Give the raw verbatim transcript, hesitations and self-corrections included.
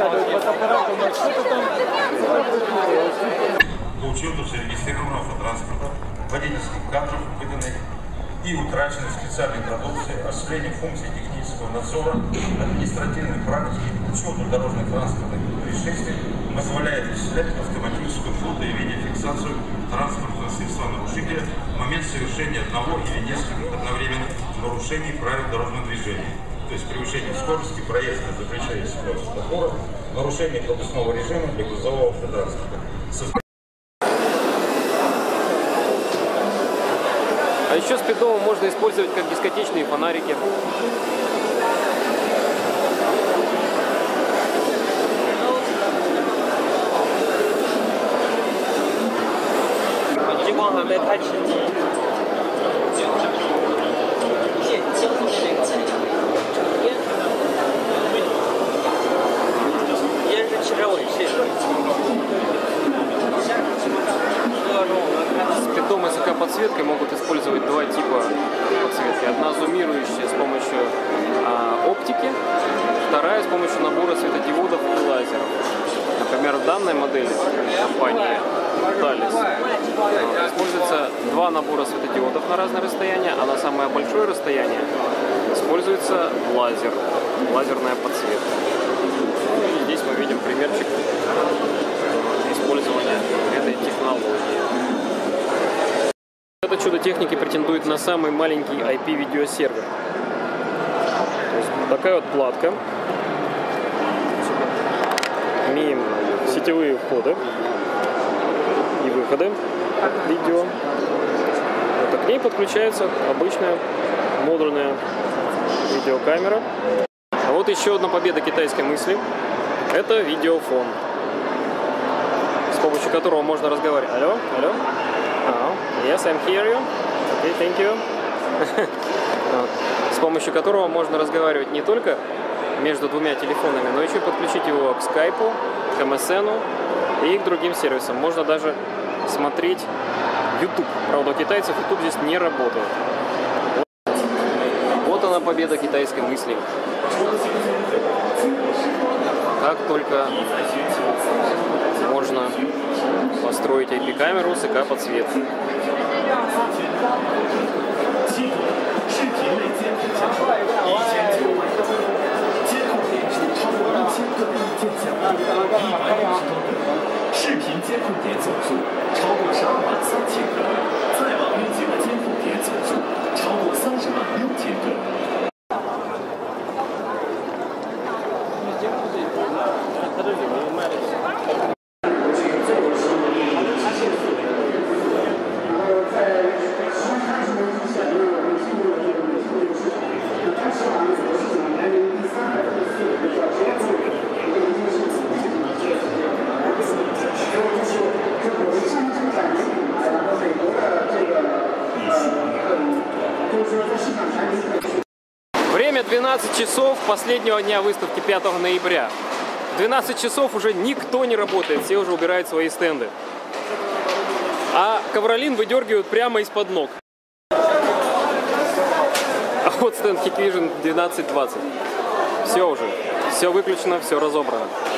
заглядывают под аппаратом, а что-то там... По учету зарегистрированного автотранспорта, водительских кадров, выданных и утраченной специальной продукции, осуществление функций технического надзора, административной практики, учету дорожно-транспортных происшествий позволяет осуществлять автоматическую фото- и видеофиксацию транспортного средства нарушителя в момент совершения одного или нескольких одновременных нарушений правил дорожного движения, то есть превышение скорости, проезд на запрещение светофора, нарушение пропускного режима для грузового автотранспорта. А еще спидометр можно использовать как дискотечные фонарики. Спидометр с АК-подсветкой могут использовать два типа подсветки. Одна зумирующая с помощью а, оптики, вторая с помощью набора светодиодов и лазеров. Например, в данной модели компании Thales используется два набора светодиодов на разное расстояние, а на самое большое расстояние используется лазер, лазерная подсветка. И здесь мы видим примерчик использования этой технологии. Это чудо техники претендует на самый маленький ай пи-видеосервер. То есть такая вот платка. Имеем сетевые входы и выходы видео. Вот, а к ней подключается обычная модульная видеокамера. А вот еще одна победа китайской мысли. Это видеофон, с помощью которого можно разговаривать. Алло, алло. Oh, yes, I'm here you. Okay, thank you. С помощью которого можно разговаривать не только между двумя телефонами, но еще подключить его к скайпу, к эм эс эн и к другим сервисам. Можно даже смотреть YouTube. Правда, у китайцев YouTube здесь не работает. Вот она, победа китайской мысли. Как только можно построить ай пи-камеру с АК-подсветкой. Время двенадцать часов последнего дня выставки пятого ноября. В двенадцать часов уже никто не работает, все уже убирают свои стенды. А ковролин выдергивают прямо из-под ног. А вот стенд Hikvision двенадцать двадцать. Все уже, все выключено, все разобрано.